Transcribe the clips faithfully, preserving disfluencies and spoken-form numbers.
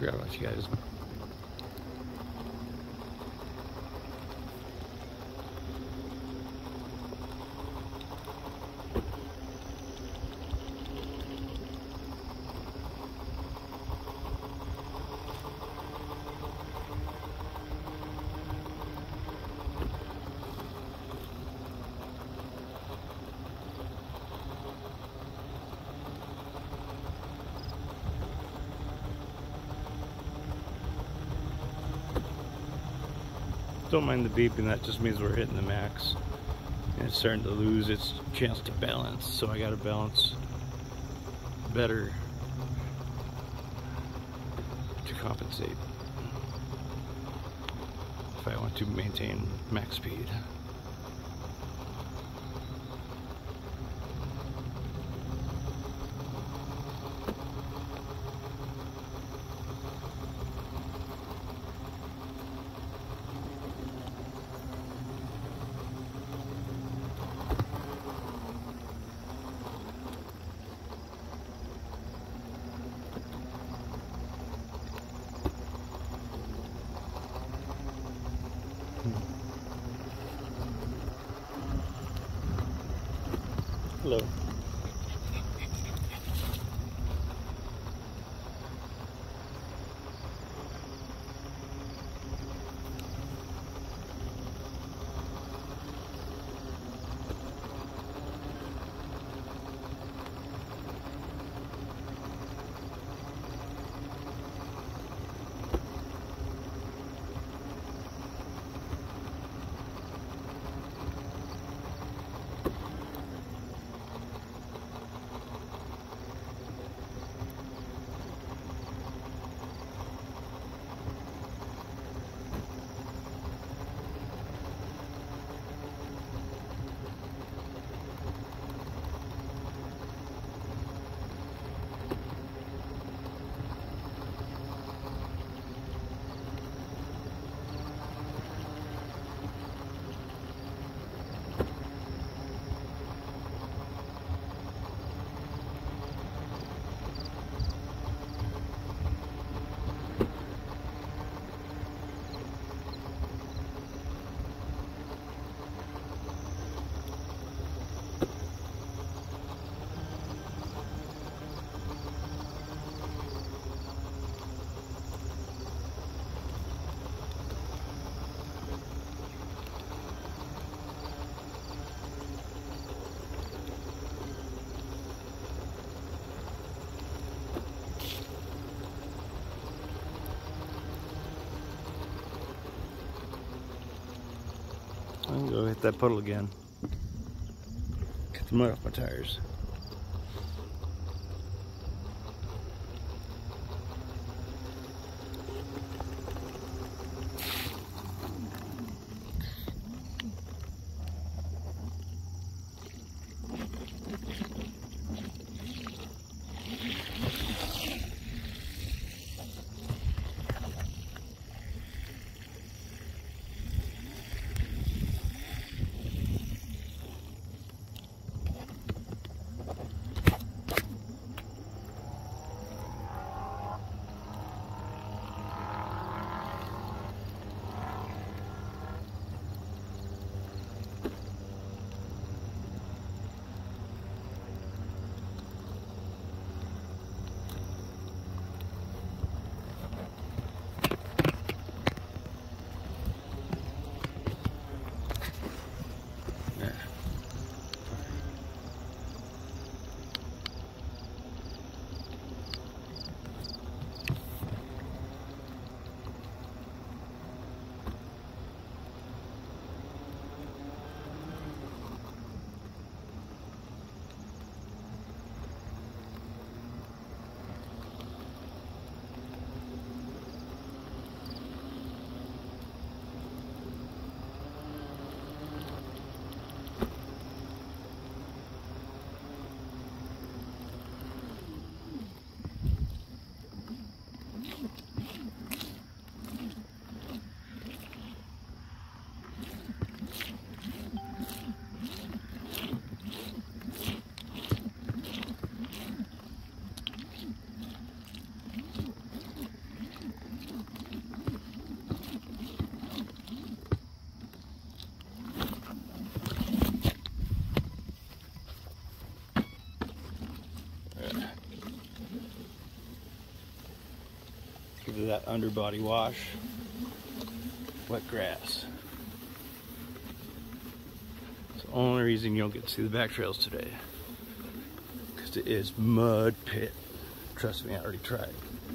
Forgot about you guys. Don't mind the beeping, that just means we're hitting the max. And it's starting to lose its chance to balance, so I gotta balance better to compensate if I want to maintain max speed. Hello. I'm gonna go hit that puddle again. Get the mud off my tires. of that underbody wash. Wet grass. It's the only reason you don't get to see the back trails today. Because it is mud pit. Trust me, I already tried.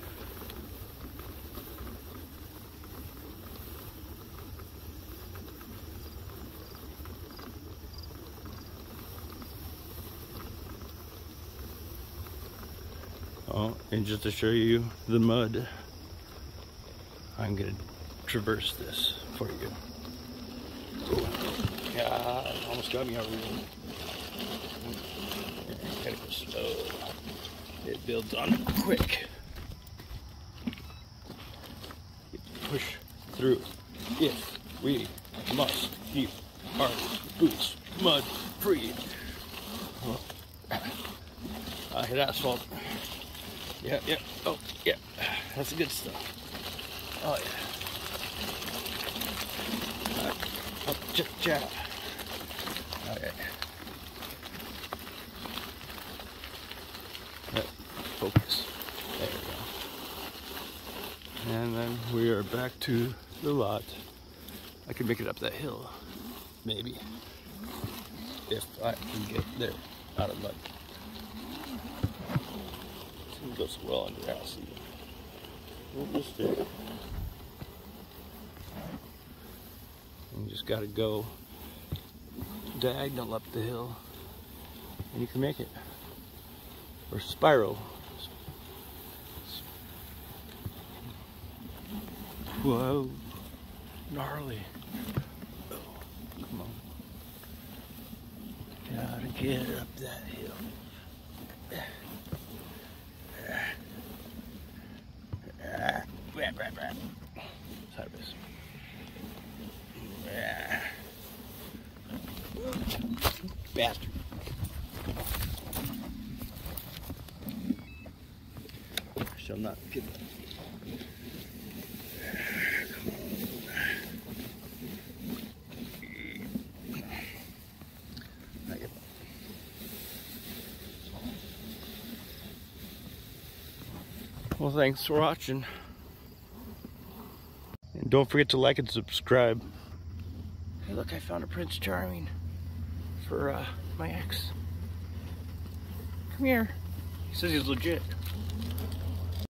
Oh, and just to show you the mud, I'm gonna traverse this for you. Oh, God, almost got me over here. Gotta go slow. It builds on quick. Push through if we must keep our boots mud free. Oh. I hit asphalt. Yeah, yeah, oh, yeah, that's the good stuff. Oh, yeah. All right. Up, cha, cha. Okay. Right. Focus. There we go. And then we are back to the lot. I can make it up that hill, maybe, if I can get there out of mud. It goes well under your house. We'll just do it. You just gotta go diagonal up the hill and you can make it. Or spiral. Whoa. Gnarly. Oh, come on. Gotta get up that hill. Sideways. Bastard. I shall not give up. Not give up. Well, thanks for watching. And don't forget to like and subscribe. Hey, look, I found a Prince Charming for uh, my ex. Come here. He says he's legit.